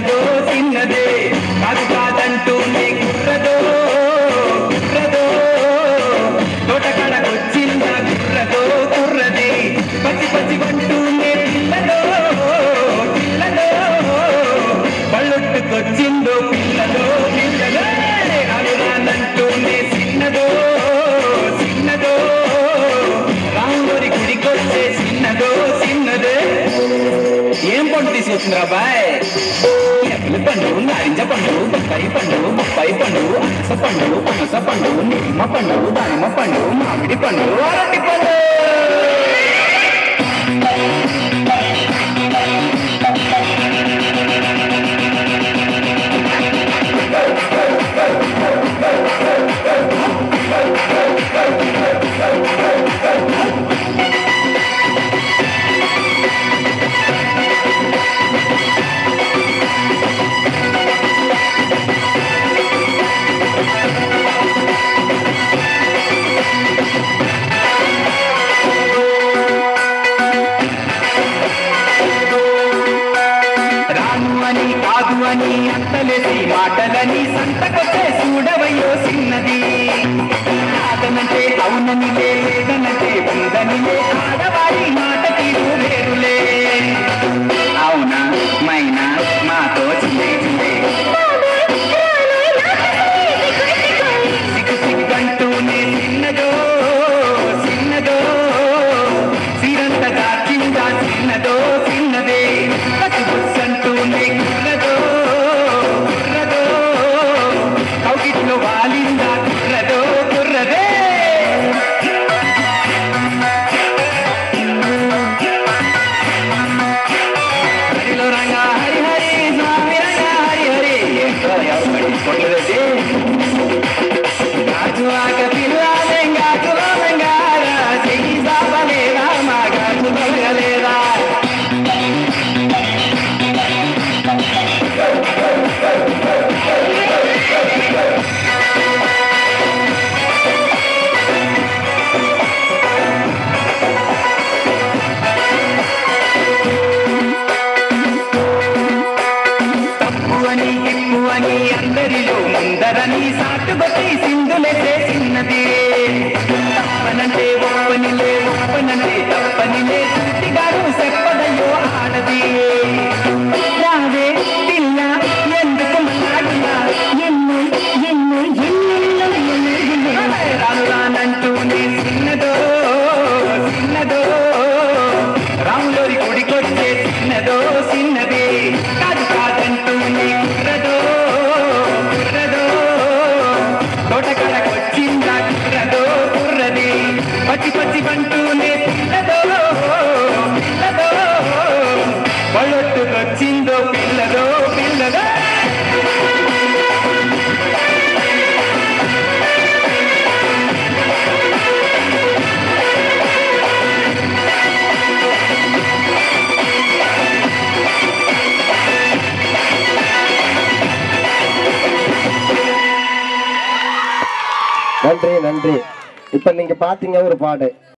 చిన్నదో చిన్నదే కాదు కాదంటూనే కుర్రదో కుర్రదో తోటకడకొచ్చిందా కుర్రదో కుర్రదే పచ్చి పచ్చి వంటూనే పిల్లదో పిల్లదో పళ్ళొట్టుకొచ్చిందో పిల్లదో పిల్లదో రానంటూనే చిన్నదో చిన్నదో రాముడి గుడికొచ్చే చిన్నదో చిన్నదే ఏం పండు తీసుకొచ్చింది రాబాయ్ ఎప్పలి పండు నారింజ పండు బొప్పాయి పండు బొప్పాయి పండు అనస పండు పనస పండు నిమ్మ పండు దానిమ్మ పండు మామిడి పండు అరటి పండు కాదు అని అంతలేసి మాటలని సంతకొచ్చే చూడవయ్యో చిన్నది కాదనంటే అవునని లేదనంటే ఉందనిలే ఆడవారి మాట తీరు వేరులే అవునా మైనా మాతో చిన్నే చిన్నే సిగ్గు సిగ్గంటూనే చిన్నదో చిన్నదో సిరంత దాచిందా చిన్నదో చిన్నదే కసిబుస్సంటూనే వాలిందా కుర్రదో కుర్రదే హరిలో రంగా హరి హరి స్వామి రంగా హరి హరి ఎవరు పట్టించుకోలేదండి గాజు ఆక పిల్లాలే గాజులో రంగారా చెయ్యి సాపలేదా మా గాజు తొలగలేదా అని అందరిలో ముందరని సాటుబట్టి సింధులెసే చిన్నది తప్పనంటే ఒప్పనిలే ఒప్పనంటే తప్పనిలే సూటిగాడు చెప్పదయ్యో ఆడది రావే పిల్ల ఎందుకు మన్నాడినా ఎన్నో ఎన్నో ఎన్నెన్నో రాను రానంటూనే చిన్నదో చిన్నదో రాములోరి గుడికొచ్చే చిన్నదో చిన్నది కాదు కాదంటూనే కుర్రదో కుర్రదో తోటకడకొచ్చిందా కుర్రదో కుర్రది పచ్చి పచ్చి పంటూనే పిల్లదో పిల్లదో పళ్ళొట్టుకొచ్చిందో పిల్లదో పిల్లదో நன்றி நன்றி. இப்ப நீங்க பாத்தீங்க ஒரு பாடு